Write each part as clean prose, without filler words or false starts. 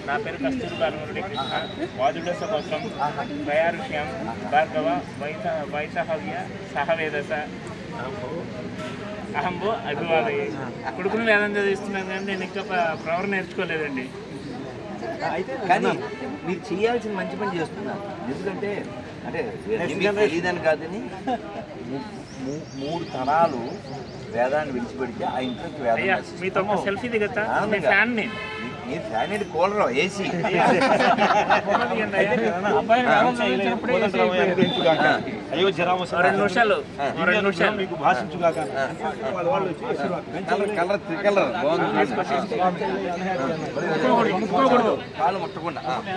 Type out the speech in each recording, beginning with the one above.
నా పేరు కస్తూరి బాలమురళి కృష్ణ. వాదుడస గోత్రం, దయారుష్యం, భార్గవ, వైసహవ్య, సహవేదస, అహంబో అభివాదయ. కొడుకుని వేదం చదివిస్తున్నాను కానీ నేను ఇంకా ప్రవర్ నేర్చుకోలేదండి. కానీ మీరు చేయాల్సిన మంచి పని చేస్తున్నారు. ఎందుకంటే అంటే తెలియదని కాదని 3 తరాలు వేదాన్ని విడిచిపెడితే ఆ ఇంట్లోకి వేదం మీతో సెల్ఫీ దిగతా ఫ్యాన్ నేను మీరు ఫ్యాన్ ఏంటి కూలర్ ఏసీ 2 నిమిషాలు మీకు భాషించుగాక కలర్ త్రికలర్ కాలు ముట్టకుండా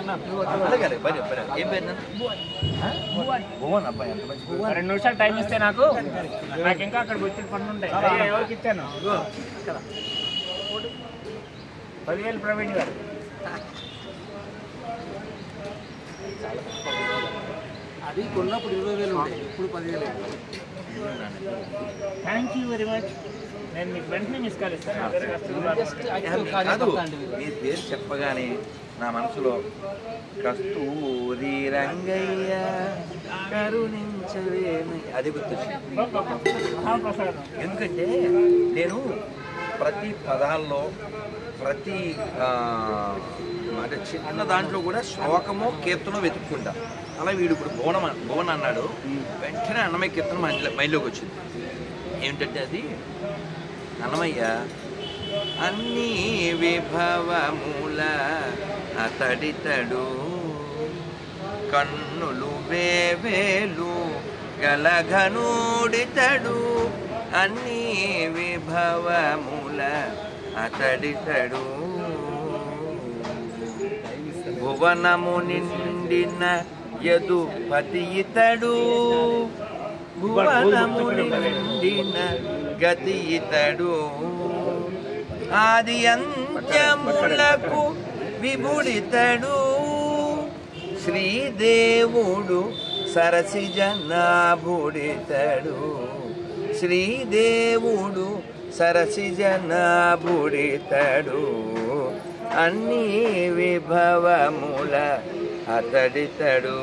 ఏం పేరు భువన్ అబ్బాయి ఎంత మంచి 2 నిమిషాలు టైం ఇస్తే నాకు ఇంకా అక్కడికి వచ్చిన పనులు ఉంటాయి. ఎవరికి ఇచ్చాను 10,000 ప్రవీణ్ గారు. అది కొన్నప్పుడు 20,000 ఉంటాయి, ఇప్పుడు 10,000. Thank you very much. నేను మీకు వెంటనే మిస్ కాల్ ఇస్తాను. మీ పేరు చెప్పగానే నా మనసులో కస్తూరి రంగయ్య కరుణించవేమి అది గుర్తొచ్చింది. ఎందుకంటే నేను ప్రతి పదాల్లో ప్రతి అంటే చిన్న దాంట్లో కూడా శ్లోకమో కీర్తనో వెతుక్కుంటా. అలా వీడు ఇప్పుడు భువన్ అన్నాడు, వెంటనే అన్నమయ్య కీర్తన మైండ్లోకి వచ్చింది. ఏమిటంటే అది అన్నమయ్య అన్ని విభవముల అతడితడు కన్నులు వేవేలు గలఘనుడితడు అన్ని విభవముల అతడితడు భువనము నిండిన యదుపతి ఇతడు భువనము నిండిన గతి ఇతడు ఆది అంత్యములకు విభుడితడు శ్రీదేవుడు సరసిజనాభుడితడు శ్రీదేవుడు సరసిజనాభుడితడు అన్ని విభవముల అతడితడు.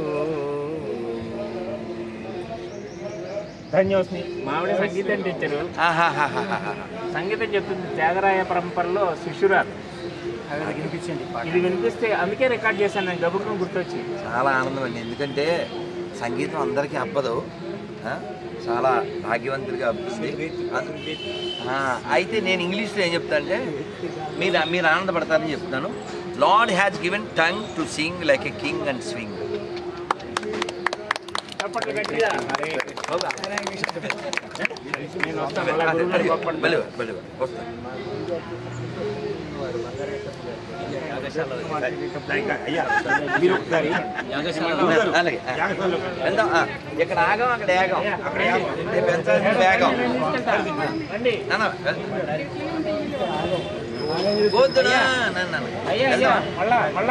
ధన్యోస్మి. మావిడ సంగీతం టీచరు, సంగీతం చెప్తుంది. త్యాగరాయ పరంపరలో శిష్యురాలు. ఇది వినిపిస్తే అందుకే రికార్డ్ చేశాను నేను, గబుకుని గుర్తొచ్చి. చాలా ఆనందం అండి. ఎందుకంటే సంగీతం అందరికీ అబ్బదు, చాలా భాగ్యవంతుడిగా అబ్బుతుంది. అయితే నేను ఇంగ్లీష్లో ఏం చెప్తా అంటే మీరు ఆనందపడతారని చెప్తాను. Lord has given tongue to sing like a king and swing. వెళ్దాం. ఇక్కడ ఆగం అక్కడ ఏగం పెంచాల్సిన వేగం.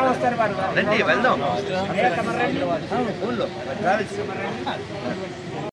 రండి వెళ్దాం.